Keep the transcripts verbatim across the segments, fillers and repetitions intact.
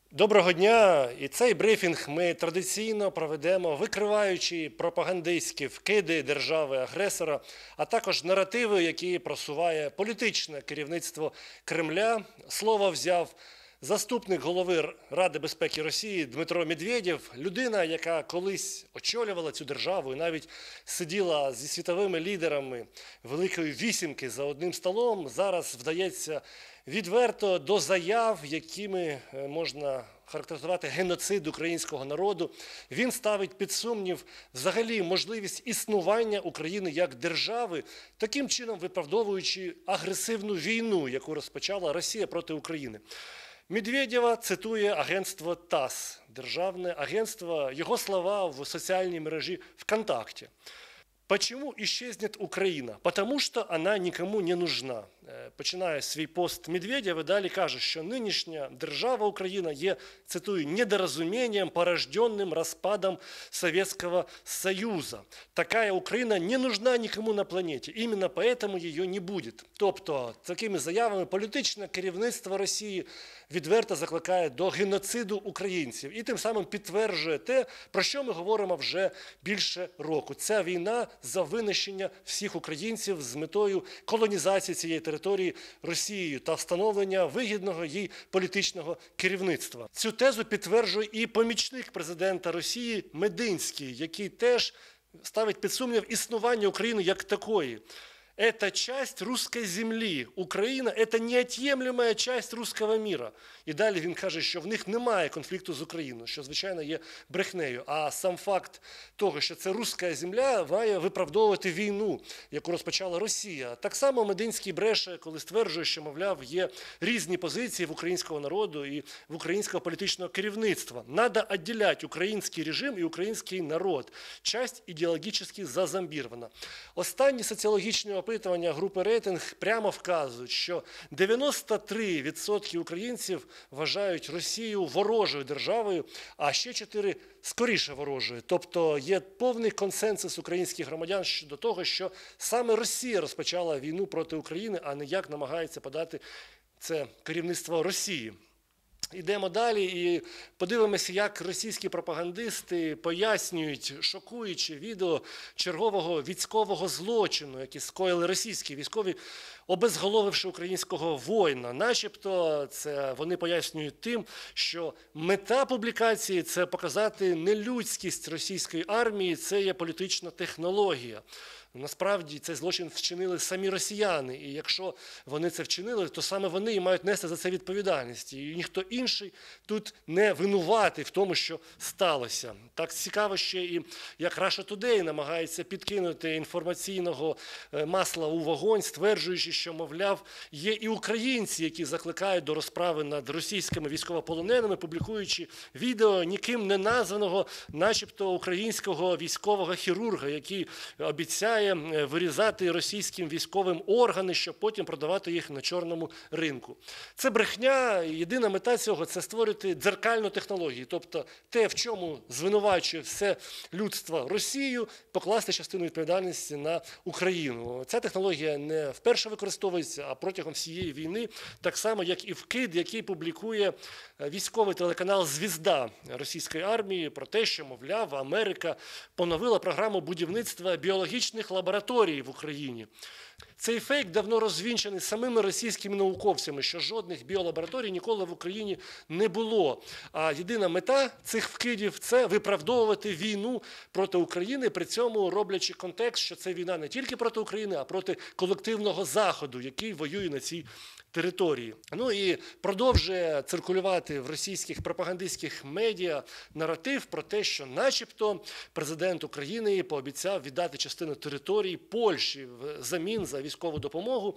Доброго дня! І цей брифінг ми традиційно проведемо, викриваючи пропагандистські вкиди держави-агресора, а також наративи, які просуває політичне керівництво Кремля. Слово взяв заступник голови Ради безпеки Росії Дмитро Медведєв, людина, яка колись очолювала цю державу і навіть сиділа зі світовими лідерами Великої Вісімки за одним столом, зараз вдається відверто до заяв, якими можна характеризувати геноцид українського народу. Він ставить під сумнів взагалі можливість існування України як держави, таким чином виправдовуючи агресивну війну, яку розпочала Росія проти України. Медведєва цитує агентство ТАСС, державне агентство, його слова в соціальній мережі ВКонтакте. «Почему исчезнет Украина? Потому что она никому не нужна». Починає свій пост Медведєв і далі каже, що нинішня держава Україна є, цитую, «недоразумением, порожденным распадом Советского Союза». Такая Україна не нужна никому на планеті, іменно поэтому її не буде. Тобто, такими заявами політичне керівництво Росії відверто закликає до геноциду українців і тим самим підтверджує те, про що ми говоримо вже більше року. Ця війна за винищення всіх українців з метою колонізації цієї території Росією та встановлення вигідного їй політичного керівництва. Цю тезу підтверджує і помічник президента Росії Мединський, який теж ставить під сумнів існування України як такої. Это часть русской земли. Україна – это неотъемлемая часть русского мира. І далі він каже, що в них немає конфлікту з Україною, що, звичайно, є брехнею. А сам факт того, що це руська земля, має виправдовувати війну, яку розпочала Росія. Так само Мединський бреше, коли стверджує, що, мовляв, є різні позиції в українського народу і в українського політичного керівництва. Надо відділяти український режим і український народ. Часть ідеологічно зазомбірована. Останні соціологічні опитування групи «Рейтинг» прямо вказують, що дев'яносто три відсотки українців вважають Росію ворожою державою, а ще чотири відсотки скоріше ворожою. Тобто є повний консенсус українських громадян щодо того, що саме Росія розпочала війну проти України, а не як намагається подати це керівництво Росії. Йдемо далі і подивимося, як російські пропагандисти пояснюють шокуюче відео чергового військового злочину, який скоїли російські військові, обезголовивши українського воїна. Начебто це вони пояснюють тим, що мета публікації – це показати нелюдськість російської армії, це є політична технологія. Насправді цей злочин вчинили самі росіяни, і якщо вони це вчинили, то саме вони і мають нести за це відповідальність. І ніхто інший тут не винуватий в тому, що сталося. Так цікаво ще і як Russia Today намагається підкинути інформаційного масла у вогонь, стверджуючи, що, мовляв, є і українці, які закликають до розправи над російськими військовополоненими, публікуючи відео ніким не названого, начебто українського військового хірурга, який обіцяє вирізати російським військовим органи, щоб потім продавати їх на чорному ринку. Це брехня, єдина мета цього – це створити дзеркальну технологію, тобто те, в чому звинувачує все людство Росію, покласти частину відповідальності на Україну. Ця технологія не вперше використовується, а протягом всієї війни, так само, як і вкид, який публікує військовий телеканал «Звізда» російської армії про те, що, мовляв, Америка поновила програму будівництва біологічних лабораторій в Україні. Цей фейк давно розвінчаний самими російськими науковцями, що жодних біолабораторій ніколи в Україні не було. А єдина мета цих вкидів – це виправдовувати війну проти України, при цьому роблячи контекст, що це війна не тільки проти України, а проти колективного Заходу, який воює на цій території. Ну і продовжує циркулювати в російських пропагандистських медіа наратив про те, що начебто президент України пообіцяв віддати частину території Польщі взамін за військову допомогу.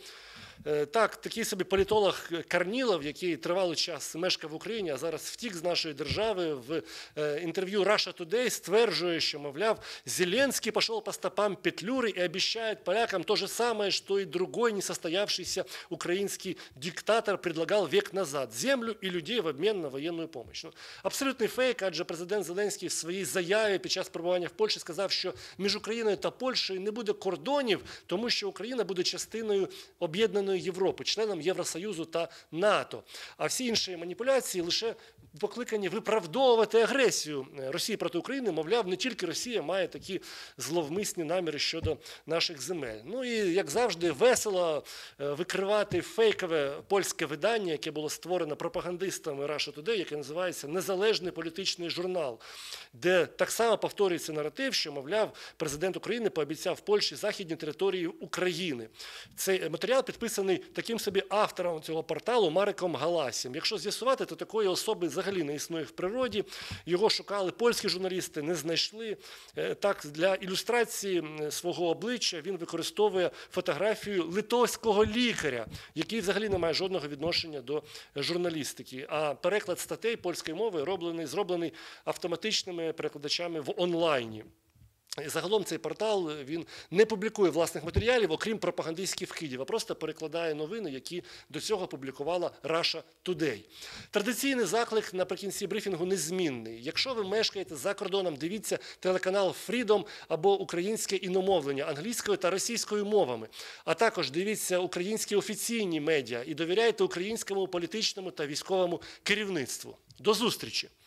Так, такий собі політолог Корнілов, який тривалий час мешкав в Україні, а зараз втік з нашої держави, в інтерв'ю Russia Today стверджує, що, мовляв, Зеленський пішов по стопам Петлюри і обіцяє полякам те ж саме, що і другой несостоявшийся український диктатор предлагав вік назад – землю і людей в обмін на воєнну допомогу. Ну, абсолютний фейк, адже президент Зеленський в своїй заяві під час перебування в Польщі сказав, що між Україною та Польщею не буде кордонів, тому що Україна буде частиною об'єднаної Європи, членом Євросоюзу та НАТО. А всі інші маніпуляції лише покликані виправдовувати агресію Росії проти України. Мовляв, не тільки Росія має такі зловмисні наміри щодо наших земель. Ну і, як завжди, весело викривати фейкове польське видання, яке було створено пропагандистами Russia Today, яке називається «Незалежний політичний журнал», де так само повторюється наратив, що, мовляв, президент України пообіцяв Польщі західні території України. Цей матеріал підписаний таким собі автором цього порталу Мареком Галасім. Якщо з'ясувати, то такої особи взагалі не існує в природі. Його шукали польські журналісти, не знайшли. Так, для ілюстрації свого обличчя він використовує фотографію литовського лікаря, який взагалі не має жодного відношення до журналістики. А переклад статей польської мови роблений, зроблений автоматичними перекладачами в онлайні. Загалом цей портал він не публікує власних матеріалів, окрім пропагандистських вкидів, а просто перекладає новини, які до цього публікувала Russia Today. Традиційний заклик наприкінці брифінгу незмінний. Якщо ви мешкаєте за кордоном, дивіться телеканал Freedom або українське іномовлення англійською та російською мовами, а також дивіться українські офіційні медіа і довіряйте українському політичному та військовому керівництву. До зустрічі!